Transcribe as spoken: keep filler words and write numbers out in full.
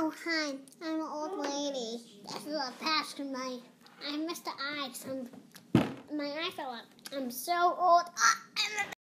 Oh, hi. I'm an old lady. This is a pasture night. I missed the eye. Some, my eye fell up. I'm so old. Ah,